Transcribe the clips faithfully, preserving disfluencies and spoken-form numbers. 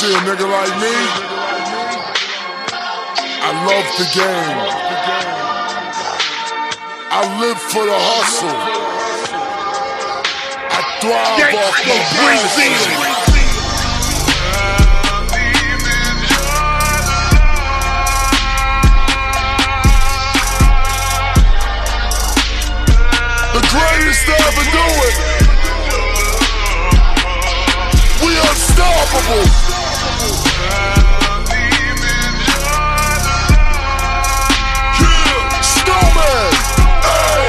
See a nigga like me, I love the game. I live for the hustle. I thrive off the passion. Greatest to ever do it. We unstoppable. Yeah, Snowman. Hey.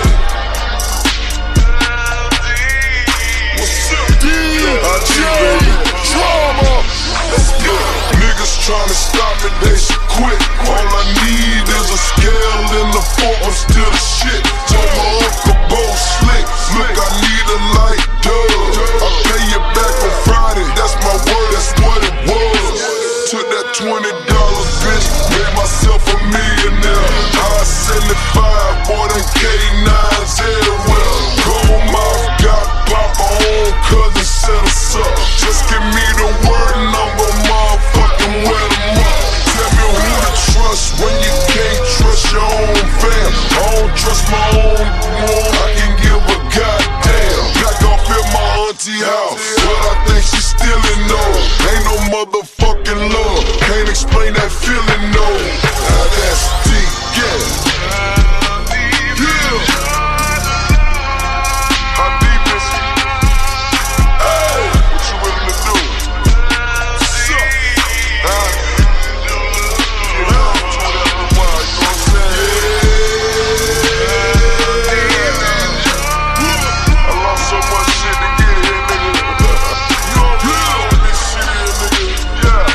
What's up, D J Drama? Let's go. Niggas tryna stop me, they should quit. All I need is a scale and the fork. I'm still the shit. Told my uncle Bo Slick, look, I need a light dub. I'll pay you back on Friday. That's my word, that's what it was. Took that twenty dollars, bitch, made myself a millionaire. I seventy-five, boy, them K nines everywhere. Gold mouth, got pop, my own cousin set us up. Just give me the word and I'm gon' motherfucking wear them up. Tell me who to trust when you can't trust your own fam. I don't trust my own mom, I can give a goddamn. Black off in my auntie house, but I think she still in though. Ain't no motherfucking love, can't explain that feeling no. Now that's deep, yeah. Yeah. How deep is it? Hey, what you willing to do? What's up? Huh? Get out to whatever while, you know what I'm saying? Yeah. I lost so much shit to get here, nigga. You already know this shit here, nigga. Yeah.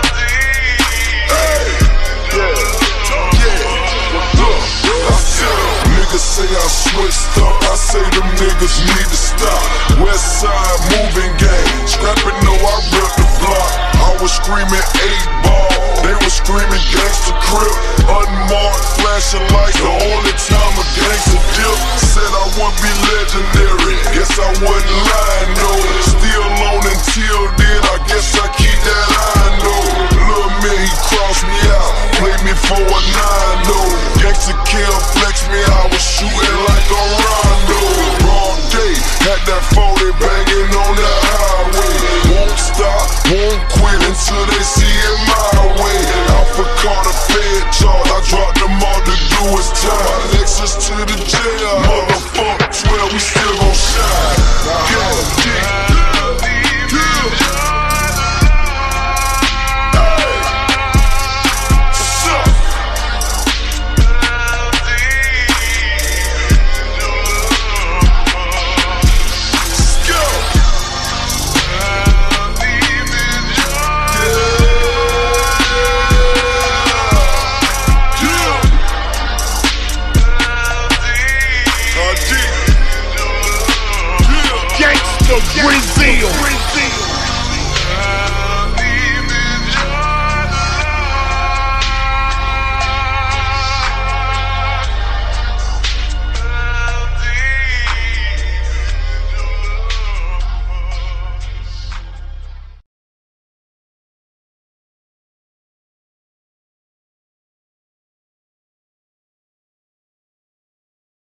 Hey. Yeah. Yeah. What's up? I said, niggas say I switched up. I say them niggas need to stop. West side moving gang. Scrapping, no, I rep the block. I was screaming eight ball. They was screaming gangsta crib. Unmarked, flashing lights. The only time a gangsta dip. Said I would be legendary. Guess I wouldn't lie, no. Still on until then. I guess I keep that eye, no. Lil' man, he crossed me out. Played me for a nine, no. Gangsta kill, flex me. I was shooting like a rondo. Broad day, had that forty banging on the highway. Won't stop, won't quit until they see it my way. Alpha Carter Fed charge, I dropped them all to do his time. Lexus to the jail, motherfucker, swear we still gon' shine. Yeah, yeah, yeah. Hey, what's up? Let's go. Gangsta Brazil.